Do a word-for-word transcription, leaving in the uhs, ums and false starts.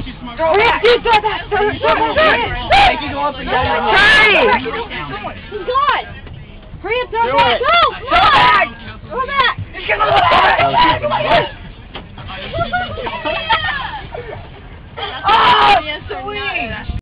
Throw it back! Throw it back! Throw it back! Make you go up and down. Try! He's gone! Hurry up, throw it back! Go! Throw it back! Throw it back! He's gonna go back! Throw it back! Oh my God! Oh, yes, sweet!